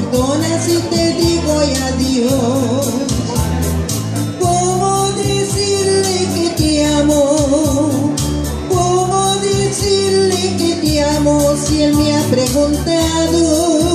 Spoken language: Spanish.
perdona si te digo adiós. ¿Cómo decirle que te amo? ¿Cómo decirle que te amo si él me ha preguntado?